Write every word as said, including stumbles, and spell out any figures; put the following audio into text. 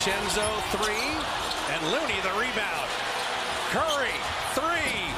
Enzo three, and Looney the rebound. Curry, three.